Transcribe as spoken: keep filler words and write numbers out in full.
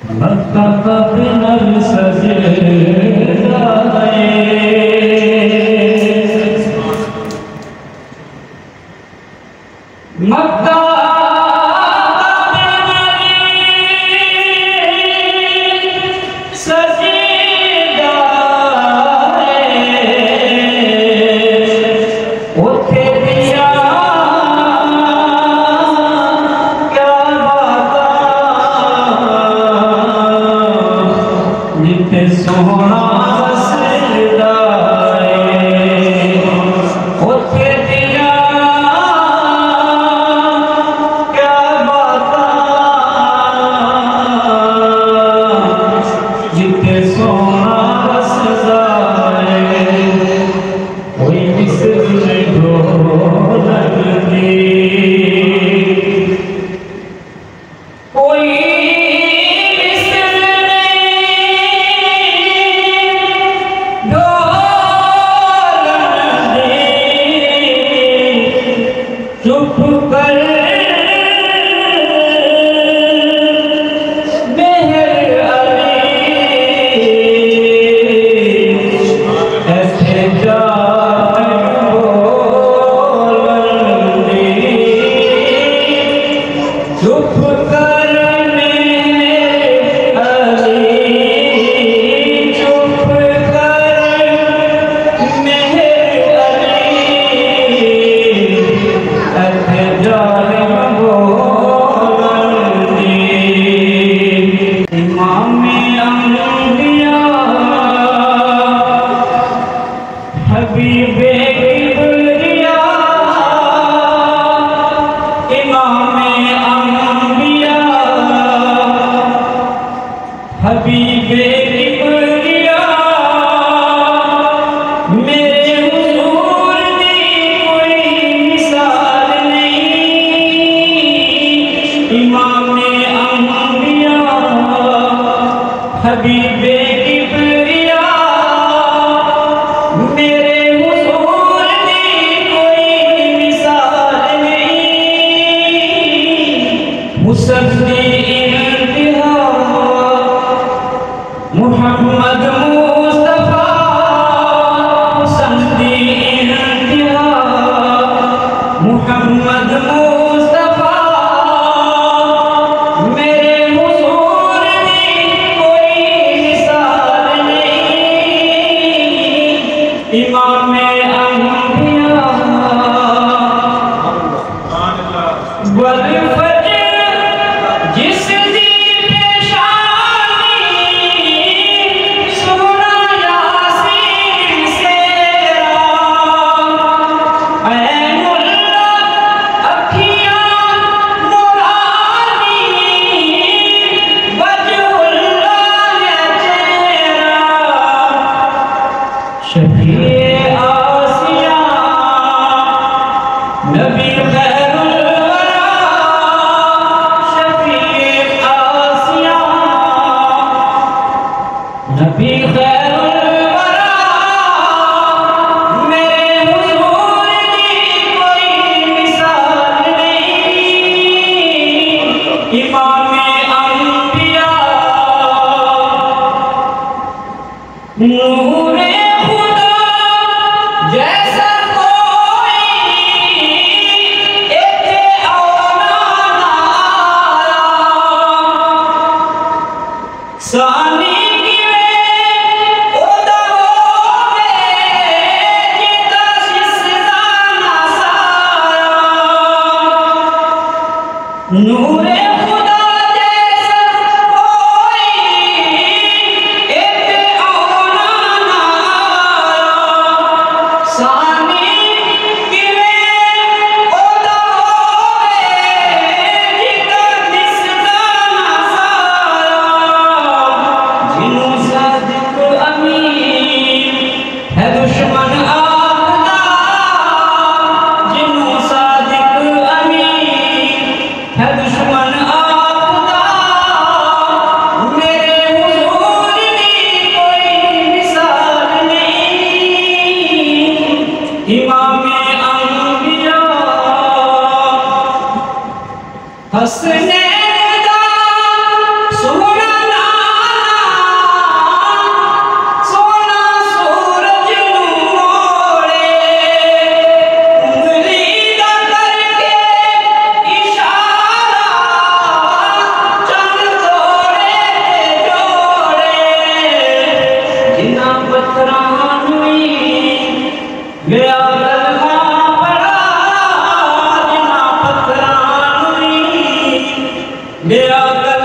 हबीब किब्रिया मेरे हुजूर दी कोई मिसाल नहीं। इमाम अंबिया हबीब किब्रिया मेरे हुजूर दी कोई मिसाल नहीं। हुस्न दी मोहम्मद मुस्तफा हुस्न दी इंतहा। मोहम्मद मुस्तफा मेरे हुजूर दी कोई मिसाल नहीं। इमाम अंबिया वल फजर जिस नबी खैरुल वरा शफीए आसिया। नबी खैरुल वरा मेरे हुजूर की कोई मिसाल नहीं। इमाम अंबिया नूरे खुदा जैसा सानी किवे ओदा होवे जिदा सिसदा ना साया। नूरे खुदा जैसा कोई इते औना ना आया। सानी किवे ओदा होवे जिदा सिसदा ना साया। मेरा